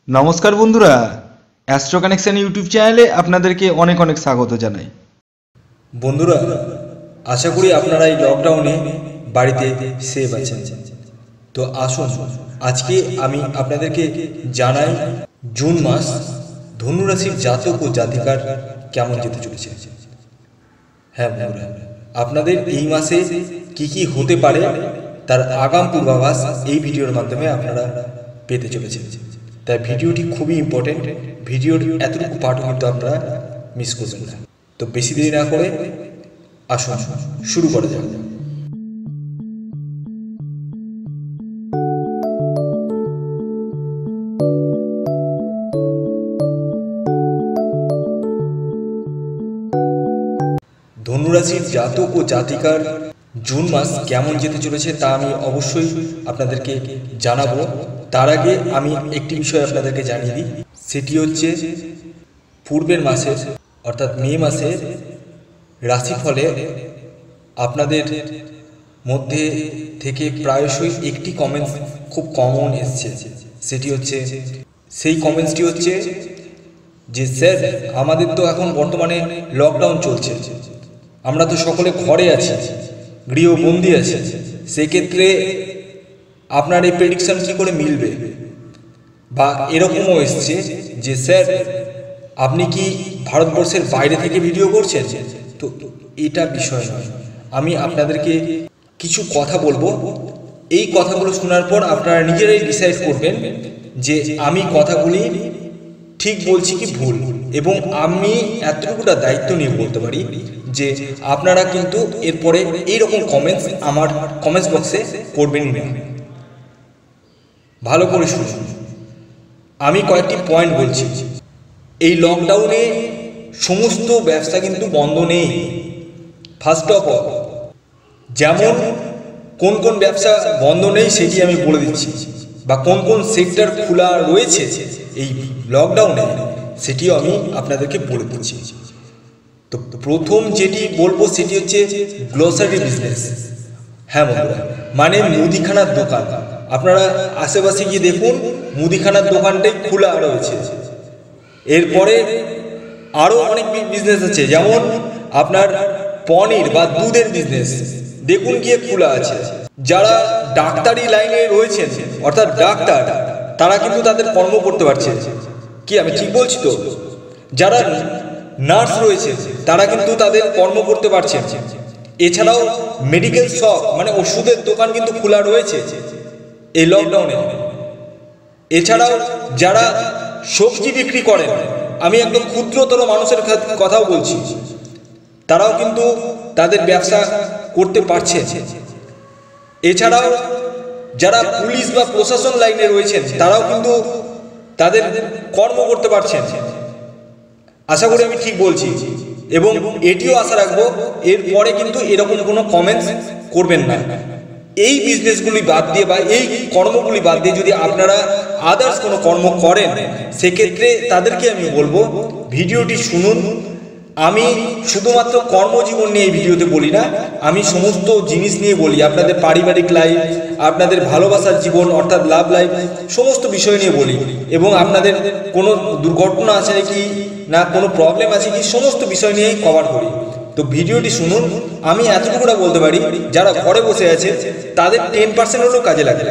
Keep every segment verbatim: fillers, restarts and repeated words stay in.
নমস্কার বন্ধুরা, astro connection YouTube চ্যানেলে আপনাদেরকে অনেক অনেক স্বাগত জানাই। বন্ধুরা, আশা করি আপনারা এই লকডাউনে বাড়িতে সেফ আছেন। তো আসুন আজকে আমি আপনাদেরকে জানাই জুন মাস ধনু রাশির জাতক ও জাতিকার কেমন যেতে চলেছে। হ্যাঁ বন্ধুরা, আপনাদের এই মাসে কি কি হতে পারে তার আগাম পূর্বাভাস এই ভিডিওর মাধ্যমে আপনারা পেতে চলেছেন। তাই ভিডিওটি খুবই ইম্পর্টেন্ট। ভিডিওর এতটুকু পাঠও কিন্তু আপনারা মিস করবেন না। তো বেশি দেরি না করে আসুন শুরু করা যাক। ধনুরাশির জাতক ও জাতিকার জুন মাস কেমন যেতে চলেছে তা আমি অবশ্যই আপনাদেরকে জানাবো। তার আগে আমি একটি বিষয় আপনাদেরকে জানিয়ে দিই, সেটি হচ্ছে পূর্বের মাসের অর্থাৎ মে মাসের রাশিফলে আপনাদের মধ্যে থেকে প্রায়শই একটি কমেন্টস খুব কমন এসছে। সেটি হচ্ছে সেই কমেন্টসটি হচ্ছে যে স্যার, আমাদের তো এখন বর্তমানে লকডাউন চলছে, আমরা তো সকলে ঘরে আছি, গৃহবন্দী আছি, সেক্ষেত্রে আপনার এই প্রেডিকশন কী করে মিলবে? বা এরকমও এসছে যে স্যার, আপনি কি ভারতবর্ষের বাইরে থেকে ভিডিও করছেন? তো এটা বিষয় নয়, আমি আপনাদেরকে কিছু কথা বলবো। এই কথাগুলো শোনার পর আপনারা নিজেরাই ডিসাইড করবেন যে আমি কথাগুলি ঠিক বলছি কি ভুল, এবং আমি এতটুকুটা দায়িত্ব নিয়ে বলতে পারি যে আপনারা কিন্তু এরপরে এইরকম কমেন্টস আমার কমেন্টস বক্সে করবেনই না। ভালো করে শুনুন, আমি কয়েকটি পয়েন্ট বলছি। এই লকডাউনে সমস্ত ব্যবসা কিন্তু বন্ধ নেই। ফার্স্ট অফ অল, যেমন কোন কোন ব্যবসা বন্ধ নেই সেটি আমি বলে দিচ্ছি, বা কোন কোন সেক্টর খোলা রয়েছে এই লকডাউনে সেটিও আমি আপনাদেরকে বলে দিচ্ছি। তো প্রথম যেটি বলবো সেটি হচ্ছে গ্লোসারি বিজনেস। হ্যাঁ বন্ধুরা, মানে মুদিখানার দোকান। আপনারা আশেপাশে গিয়ে দেখুন, মুদিখানার দোকানটাই খোলা রয়েছে। এরপরে আরও অনেক বিজনেস আছে, যেমন আপনার পনির বা দুধের বিজনেস দেখুন গিয়ে খোলা আছে। যারা ডাক্তারি লাইনে রয়েছেন অর্থাৎ ডাক্তার, তারা কিন্তু তাদের কর্ম করতে পারছে। কি আমি ঠিক বলছি তো? যারা নার্স রয়েছে তারা কিন্তু তাদের কর্ম করতে পারছেন। এছাড়াও মেডিকেল শপ মানে ওষুধের দোকান কিন্তু খোলা রয়েছে এই লকডাউনে। এছাড়াও যারা সবজি বিক্রি করেন, আমি একদম ক্ষুদ্রতর মানুষের কথাও বলছি, তারাও কিন্তু তাদের ব্যবসা করতে পারছে। এছাড়াও যারা পুলিশ বা প্রশাসন লাইনে রয়েছেন তারাও কিন্তু তাদের কর্ম করতে পারছেন। আশা করি আমি ঠিক বলছি, এবং এটিও আশা রাখবো এরপরে কিন্তু এরকম কোনো কমেন্টস করবেন না। এই বিজনেসগুলি বাদ দিয়ে বা এই কর্মগুলি বাদ দিয়ে যদি আপনারা আদার্স কোনো কর্ম করেন, সেক্ষেত্রে তাদেরকে আমি বলবো ভিডিওটি শুনুন। আমি শুধুমাত্র কর্মজীবন নিয়ে এই ভিডিওতে বলি না, আমি সমস্ত জিনিস নিয়ে বলি। আপনাদের পারিবারিক লাইফ, আপনাদের ভালোবাসার জীবন অর্থাৎ লাভ লাইফ, সমস্ত বিষয় নিয়ে বলি, এবং আপনাদের কোনো দুর্ঘটনা আছে কি না, কোনো প্রবলেম আছে কি, সমস্ত বিষয় নিয়েই কভার করি। তো ভিডিওটি শুনুন। আমি এতটুকুটা বলতে পারি, যারা ঘরে বসে আছে তাদের টেন পার্সেন্ট হলেও কাজে লাগে।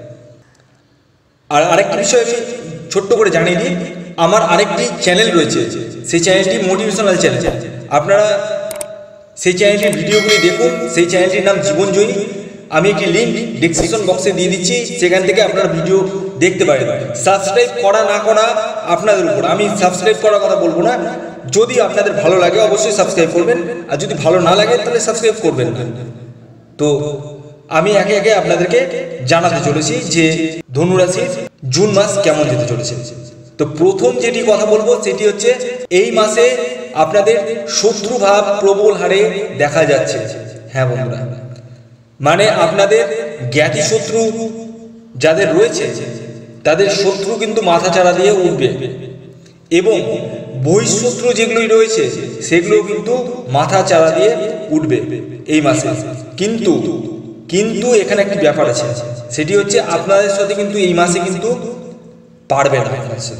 আর আরেকটি বিষয় আমি ছোট্ট করে জানিয়ে দিই, আমার আরেকটি চ্যানেল রয়েছে, সেই চ্যানেলটি মোটিভেশনাল চ্যানেল। আপনারা সেই চ্যানেলটির ভিডিওগুলি দেখুন। সেই চ্যানেলটির নাম জীবনজয়ী। আমি একটি লিঙ্ক ডেসক্রিপশন বক্সে দিয়ে দিচ্ছি, সেখান থেকে আপনারা ভিডিও দেখতে পারেন। সাবস্ক্রাইব করা না করা আপনাদের উপর, আমি সাবস্ক্রাইব করার কথা বলবো না। যদি আপনাদের ভালো লাগে অবশ্যই সাবস্ক্রাইব করবেন, আর যদি ভালো না লাগে তাহলে সাবস্ক্রাইব করবেন না। তো আমি একে একে আপনাদেরকে জানাতে চলেছি যে ধনুরাশির জুন মাস কেমন যেতে চলেছে। তো প্রথম যেটি কথা বলবো সেটি হচ্ছে এই মাসে আপনাদের শত্রুভাব প্রবল হারে দেখা যাচ্ছে। হ্যাঁ বন্ধুরা, মানে আপনাদের জ্ঞাতি শত্রু যাদের রয়েছে তাদের শত্রু কিন্তু মাথা চাড়া দিয়ে উঠবে, এবং বহিঃশত্রু যেগুলোই রয়েছে সেগুলো কিন্তু মাথা চাড়া দিয়ে উঠবে এই মাসে। কিন্তু কিন্তু এখানে একটি ব্যাপার আছে, সেটি হচ্ছে আপনাদের সাথে কিন্তু এই মাসে কিন্তু পারবে না।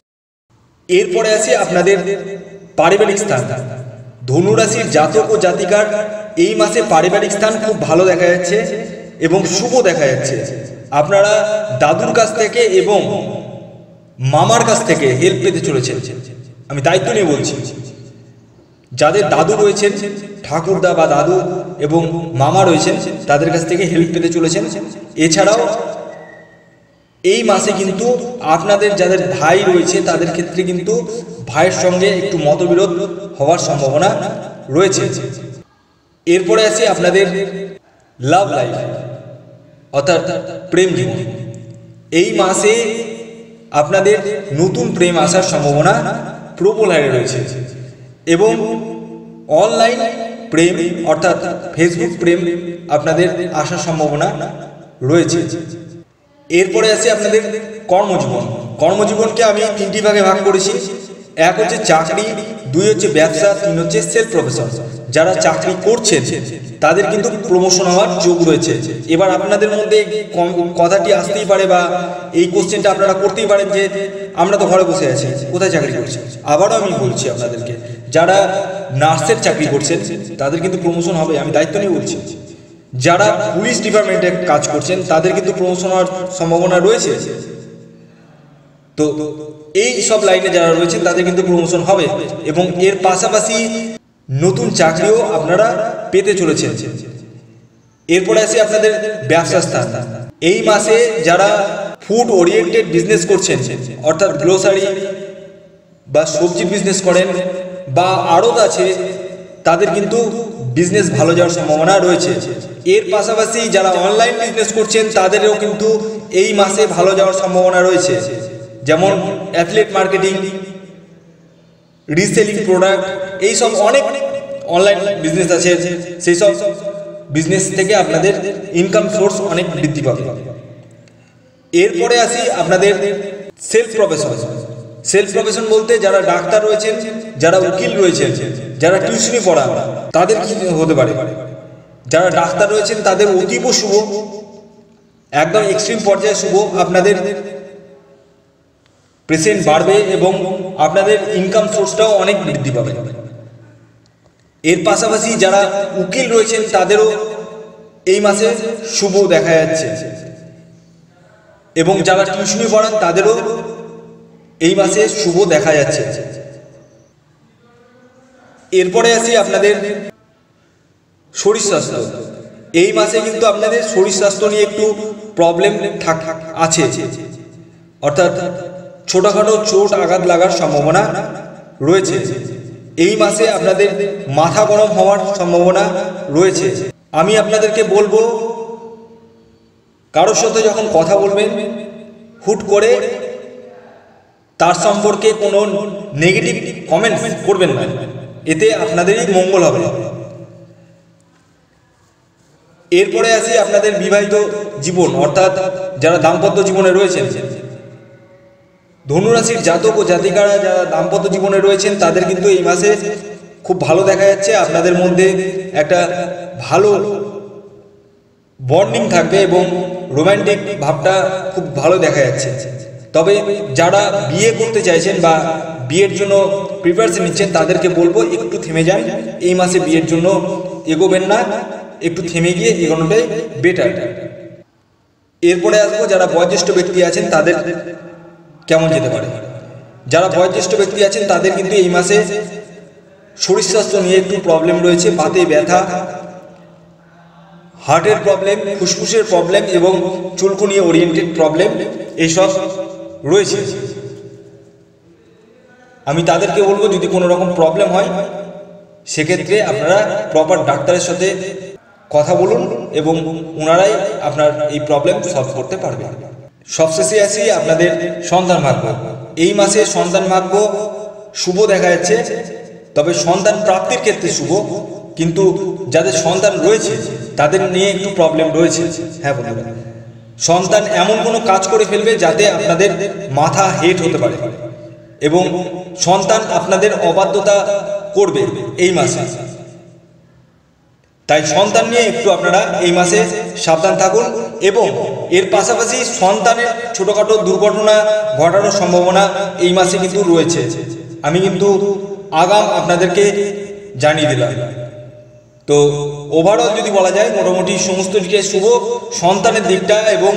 এরপরে আসি আপনাদের পারিবারিক স্থান। ধনুরাশির জাতক ও জাতিকার এই মাসে পারিবারিক স্থান খুব ভালো দেখা যাচ্ছে এবং শুভ দেখা যাচ্ছে। আপনারা দাদুর কাছ থেকে এবং মামার কাছ থেকে হেল্প পেতে চলেছেন। আমি দায়িত্ব নিয়ে বলছি, যাদের দাদু রয়েছেন, ঠাকুরদা বা দাদু এবং মামা রয়েছেন, তাদের কাছ থেকে হেল্প পেতে চলেছেন। এছাড়াও এই মাসে কিন্তু আপনাদের যাদের ভাই রয়েছে তাদের ক্ষেত্রে কিন্তু ভাইয়ের সঙ্গে একটু মতবিরোধ হওয়ার সম্ভাবনা রয়েছে। এরপরে আসি আপনাদের লাভ লাইফ অর্থাৎ প্রেম জীবন। এই মাসে আপনাদের নতুন প্রেম আসার সম্ভাবনা প্রবল হারে রয়েছে এবং অনলাইন প্রেম অর্থাৎ ফেসবুক প্রেম আপনাদের আসার সম্ভাবনা রয়েছে। এরপরে আছে আপনাদের কর্মজীবন। কর্মজীবনকে আমি তিনটি ভাগে ভাগ করেছি। এক হচ্ছে চাকরি, দুই হচ্ছে ব্যবসা, তিন হচ্ছে সেলফ প্রফেশন। যারা চাকরি করছেন তাদের কিন্তু প্রমোশন হওয়ার যোগ রয়েছে। এবার আপনাদের মধ্যে কথাটি আসতেই পারে বা এই কোশ্চেনটা আপনারা করতেই পারেন যে আমরা তো ঘরে বসে আছি, কোথায় চাকরি করছি? আবারও আমি বলছি আপনাদেরকে, যারা নার্সের চাকরি করছেন তাদের কিন্তু প্রমোশন হবে, আমি দায়িত্ব নিয়ে বলছি। যারা পুলিশ ডিপার্টমেন্টে কাজ করছেন তাদের কিন্তু প্রমোশন হওয়ার সম্ভাবনা রয়েছে। তো এই সব লাইনে যারা রয়েছেন তাদের কিন্তু প্রমোশন হবে এবং এর পাশাপাশি নতুন চাকরিও আপনারা পেতে চলেছেন। এরপরে আসি আপনাদের ব্যবসা স্থান। এই মাসে যারা ফুড ওরিয়েন্টেড বিজনেস করছেন অর্থাৎ গ্রোসারি বা সবজির বিজনেস করেন বা আড়ত আছে, তাদের কিন্তু বিজনেস ভালো যাওয়ার সম্ভাবনা রয়েছে। এর পাশাপাশি যারা অনলাইন বিজনেস করছেন তাদেরও কিন্তু এই মাসে ভালো যাওয়ার সম্ভাবনা রয়েছে, যেমন অ্যাফিলিয়েট মার্কেটিং, রিসেলিং প্রোডাক্ট, এই সব অনেক অনলাইন বিজনেস আছে। সেই সব বিজনেস থেকে আপনাদের ইনকাম সোর্স অনেক বৃদ্ধি পাবে। এরপরে আসি আপনাদের সেলফ প্রফেশন। সেলফ প্রফেশন বলতে যারা ডাক্তার রয়েছেন, যারা উকিল রয়েছেন, যারা টিউশনি পড়ান, তাদের কি হতে পারে? যারা ডাক্তার রয়েছেন তাদের অতীব শুভ, একদম এক্সট্রিম পর্যায়ে শুভ। আপনাদের পেশেন্ট বাড়বে এবং আপনাদের ইনকাম সোর্সটাও অনেক বৃদ্ধি পাবে। এর পাশাপাশি যারা উকিল রয়েছেন তাদেরও এই মাসে শুভ দেখা যাচ্ছে এবং যারা টিউশনি পড়ান তাদেরও এই মাসে শুভ দেখা যাচ্ছে। এরপরে আসি আপনাদের শরীর স্বাস্থ্য। এই মাসে কিন্তু আপনাদের শরীর স্বাস্থ্য নিয়ে একটু প্রবলেম থাক আছে, অর্থাৎ ছোটখাটো চোট আঘাত লাগার সম্ভাবনা রয়েছে। এই মাসে আপনাদের মাথা গরম হওয়ার সম্ভাবনা রয়েছে। আমি আপনাদেরকে বলবো, কারোর সাথে যখন কথা বলবেন হুট করে তার সম্পর্কে কোনো নেগেটিভ কমেন্ট করবেন না, এতে আপনাদেরই মঙ্গল হবে। এরপরে আসি আপনাদের বিবাহিত জীবন অর্থাৎ যারা দাম্পত্য জীবনে রয়েছেন। ধনুরাশির জাতক ও জাতিকারা যারা দাম্পত্য জীবনে রয়েছেন তাদের কিন্তু এই মাসে খুব ভালো দেখা যাচ্ছে। আপনাদের মধ্যে একটা ভালো বন্ডিং থাকবে এবং রোম্যান্টিক ভাবটা খুব ভালো দেখা যাচ্ছে। তবে যারা বিয়ে করতে চাইছেন বা বিয়ের জন্য প্রিপারেশন নিচ্ছেন তাদেরকে বলবো একটু থেমে যান। এই মাসে বিয়ের জন্য এগোবেন না, একটু থেমে গিয়ে এগোনোটাই বেটার। এরপরে আসবো যারা বয়োজ্যেষ্ঠ ব্যক্তি আছেন তাদের কেমন যেতে পারে। যারা বয়োজ্যেষ্ঠ ব্যক্তি আছেন তাদের কিন্তু এই মাসে শরীর স্বাস্থ্য নিয়ে একটু প্রবলেম রয়েছে। বাতে ব্যথা, হার্টের প্রবলেম, ফুসফুসের প্রবলেম এবং চুলকুনি ওরিয়েন্টেড প্রবলেম এইসব রয়েছে। আমি তাদেরকে বলবো যদি কোনো রকম প্রবলেম হয় সেক্ষেত্রে আপনারা প্রপার ডাক্তারের সাথে কথা বলুন এবং ওনারাই আপনার এই প্রবলেম সলভ করতে পারবে। সবশেষে আসি আপনাদের সন্তান ভাগ্য। এই মাসে সন্তান ভাগ্য শুভ দেখা যাচ্ছে, তবে সন্তান প্রাপ্তির ক্ষেত্রে শুভ, কিন্তু যাদের সন্তান রয়েছে তাদের নিয়ে একটু প্রবলেম রয়েছে। হ্যাঁ বন্ধুরা, সন্তান এমন কোনো কাজ করে ফেলবে যাতে আপনাদের মাথা হেট হতে পারে এবং সন্তান আপনাদের অবাধ্যতা করবে এই মাসে। তাই সন্তান নিয়ে একটু আপনারা এই মাসে সাবধান থাকুন এবং এর পাশাপাশি সন্তানের ছোটোখাটো দুর্ঘটনা ঘটানোর সম্ভাবনা এই মাসে কিন্তু রয়েছে। আমি কিন্তু আগাম আপনাদেরকে জানিয়ে দিলাম। তো ওভারঅল যদি বলা যায় মোটামুটি সমস্ত দিকে শুভ। সন্তানের দিকটা এবং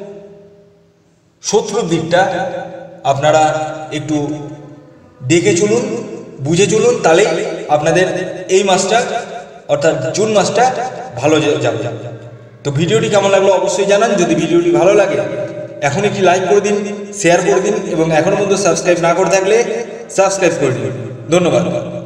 শত্রুর দিকটা আপনারা একটু দেখে চলুন, বুঝে চলুন, তাহলে আপনাদের এই মাসটা অর্থাৎ জুন মাসটা ভালো যাবে। তো ভিডিওটি কেমন লাগলো অবশ্যই জানান। যদি ভিডিওটি ভালো লাগে এখন একটি লাইক করে দিন, শেয়ার করে দিন এবং এখনও পর্যন্ত সাবস্ক্রাইব না করে থাকলে সাবস্ক্রাইব করে দিন। ধন্যবাদ।